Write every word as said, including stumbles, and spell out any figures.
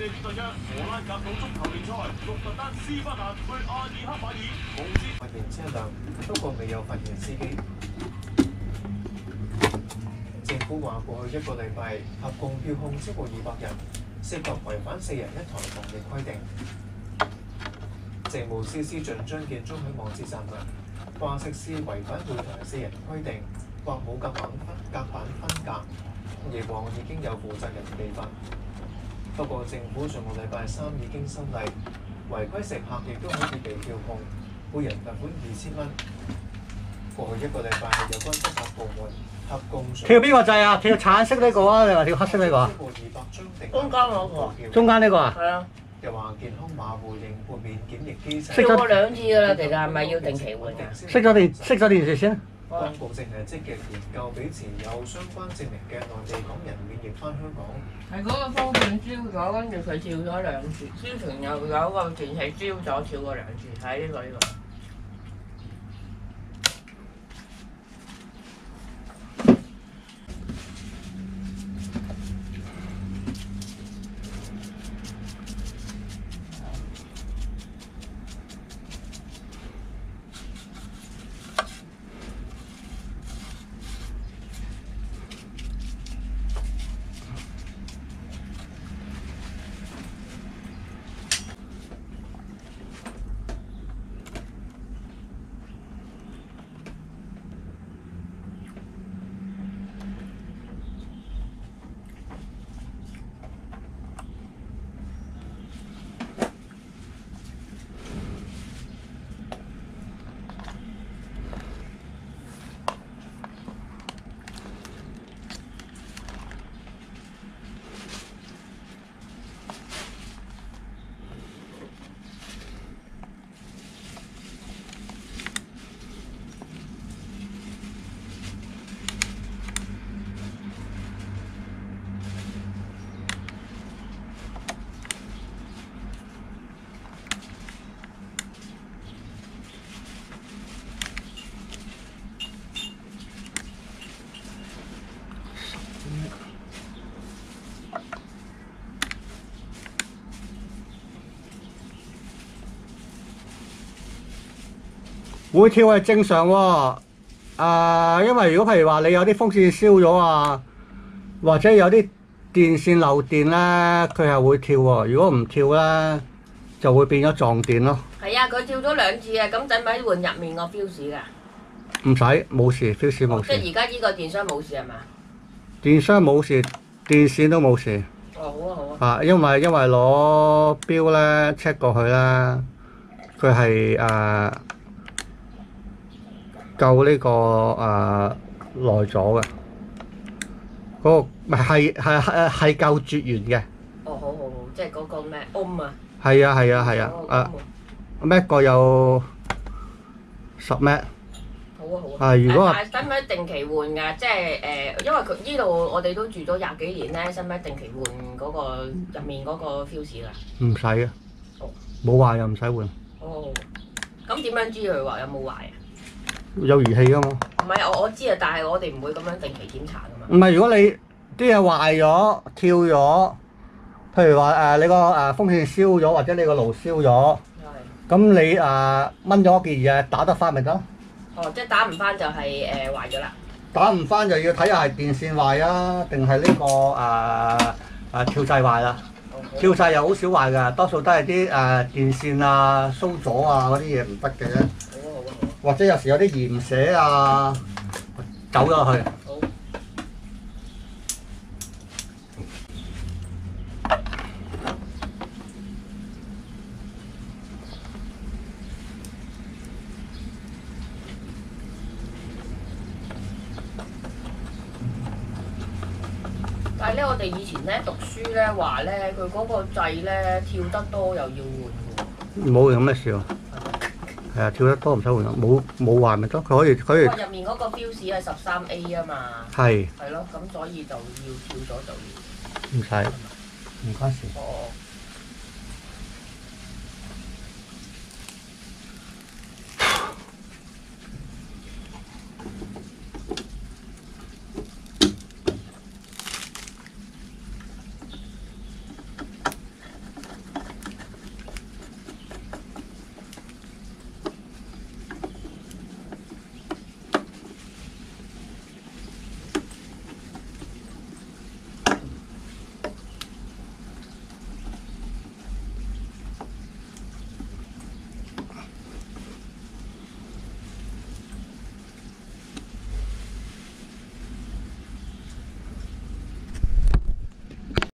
呢對約荷蘭甲組足球聯賽，鹿特丹斯巴達對阿爾克馬爾，無知發現車輛，不過未有發現司機。政府話過去一個禮拜合共票控超過二百人，涉及違反四人一台防疫規定。政務司司長張建宗喺網誌撰文，話食肆違反會台四人規定或冇夾板分夾板分隔，以往已經有負責人被罰。不過政府上個禮拜三已經修例，違規食客亦都可以被票控，每人罰款二千蚊。過去一個禮拜係有關執法部門合共跳邊個掣啊？跳橙色呢個啊，定係跳黑色呢個啊？ 中間嗰個。 中間呢個啊？ 係啊。 又話健康碼回應豁免檢疫機制。 跳過兩次㗎啦，其實係咪要定期換㗎？ 熄咗電，熄咗電視先。 當局正係積極研究俾持有相關證明嘅內地港人免疫翻香港。 係嗰個方向招咗，跟住佢跳咗兩次，之前又有個電器招咗跳過兩次，睇呢個呢個。 會跳係正常喎、哦，啊，因為如果譬如話你有啲風扇燒咗啊，或者有啲電線漏電咧，佢係會跳喎。如果唔跳咧，就會變咗撞電咯。 係啊，佢跳咗兩次啊，咁使唔使換入面個 fuse 㗎？ 唔使，冇事 ，fuse 冇事。 即係而家呢個電箱冇事係嘛？ 電箱冇事，電線都冇事。 哦，好啊好啊。 啊，因為因為攞錶咧 check 過去咧，佢係誒。夠呢、這個誒耐咗嘅，嗰、那個唔係係係係夠絕緣嘅。 哦，好好好，即係嗰個咩 ohm 啊？ 係啊係啊係啊，誒咩個有十 咩？ 好啊好啊。 啊，如果使唔使定期換㗎？即係誒、呃，因為佢呢度我哋都住咗廿幾年咧，使唔使定期換嗰、那個入面嗰個 fuse 㗎？ 唔使啊。 哦。 冇壞又唔使換。 哦。咁點樣知佢話有冇壞啊？ 有儀器㗎嘛？ 唔係我我知啊，但係我哋唔會咁樣定期檢查㗎嘛。 唔係，如果你啲嘢壞咗、跳咗，譬如話誒、呃、你個誒風扇燒咗，或者你個爐燒咗，咁你誒掹咗件嘢打得翻咪得？ 哦，即係打唔翻就係誒壞咗啦。 打唔翻就要睇下係電線壞啊，定係呢個誒誒跳掣壞啦。跳掣又好少壞㗎，多數都係啲誒電線啊、鬆咗啊嗰啲嘢唔得嘅啫。或者有時有啲鹽寫啊，走咗去。 好。但係咧，我哋以前咧讀書咧話咧，佢嗰個掣咧跳得多又要換喎。 冇咁嘅事喎。係啊，跳得多唔使換，冇冇壞咪得，佢可以佢可以。 入面嗰個 fuse 係十三 A 啊嘛。 係。 係咯，咁所以就要跳咗就要。 唔使，唔關事。 哦。